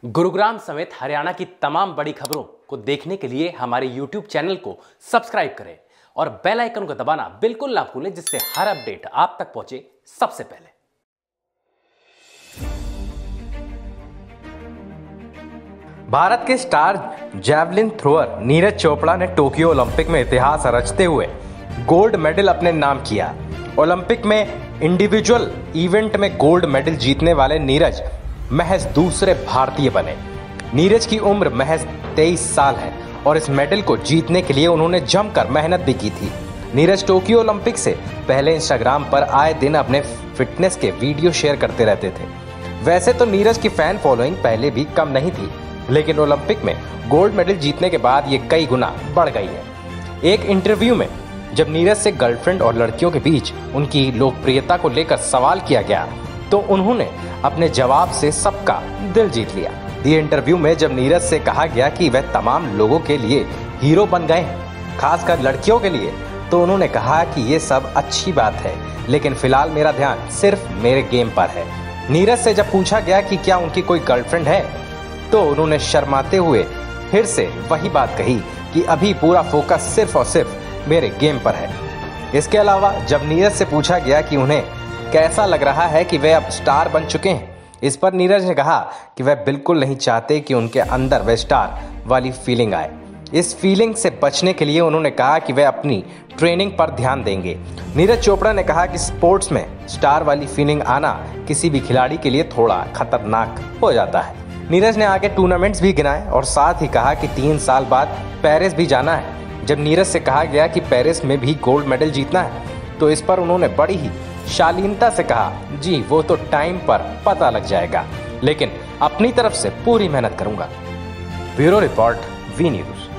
गुरुग्राम समेत हरियाणा की तमाम बड़ी खबरों को देखने के लिए हमारे YouTube चैनल को सब्सक्राइब करें और बेल आइकन को दबाना बिल्कुल ना भूलें, जिससे हर अपडेट आप तक पहुंचे सबसे पहले। भारत के star javelin thrower Neeraj Chopra ने टोक्यो ओलंपिक में इतिहास रचते हुए गोल्ड मेडल अपने नाम किया। ओलंपिक में इंडिविजुअल इवेंट में गोल्ड मेडल जीतने वाले नीरज महज दूसरे भारतीय बने। नीरज की उम्र महज 23 साल है और इस मेडल को जीतने के लिए उन्होंने जमकर मेहनत भी की थी। नीरज टोक्यो ओलंपिक से पहले इंस्टाग्राम पर आए दिन अपने फिटनेस के वीडियो शेयर करते रहते थे। वैसे तो नीरज की फैन फॉलोइंग पहले भी कम नहीं थी, लेकिन ओलंपिक में गोल्ड मेडल जीतने के बाद ये कई गुना बढ़ गई है। एक इंटरव्यू में जब नीरज से गर्लफ्रेंड और लड़कियों के बीच उनकी लोकप्रियता को लेकर सवाल किया गया तो उन्होंने अपने जवाब से सबका दिल जीत लिया। ये इंटरव्यू में जब नीरज से कहा गया कि वह तमाम लोगों के लिए हीरो बन गए हैं, खासकर लड़कियों के लिए, तो उन्होंने कहा कि ये सब अच्छी बात है, लेकिन फिलहाल मेरा ध्यान सिर्फ मेरे गेम पर है। नीरज से जब पूछा गया कि क्या उनकी कोई गर्लफ्रेंड है, तो उन्होंने शर्माते हुए फिर से वही बात कही कि अभी पूरा फोकस सिर्फ और सिर्फ मेरे गेम पर है। इसके अलावा जब नीरज से पूछा गया कि उन्हें कैसा लग रहा है कि वे अब स्टार बन चुके हैं, इस पर नीरज ने कहा कि वह बिल्कुल नहीं चाहते कि उनके अंदर वह स्टार वाली फीलिंग आए। इस फीलिंग से बचने के लिए उन्होंने कहा कि वे अपनी ट्रेनिंग पर ध्यान देंगे। नीरज चोपड़ा ने कहा कि स्पोर्ट्स में स्टार वाली फीलिंग आना किसी भी खिलाड़ी के लिए थोड़ा खतरनाक हो जाता है। नीरज ने आगे टूर्नामेंट्स भी गिनाए और साथ ही कहा कि 3 साल बाद पेरिस भी जाना है। जब नीरज से कहा गया कि पेरिस में भी गोल्ड मेडल जीतना है, तो इस पर उन्होंने बड़ी ही शालीनता से कहा, जी वो तो टाइम पर पता लग जाएगा, लेकिन अपनी तरफ से पूरी मेहनत करूंगा। Bureau report, V news.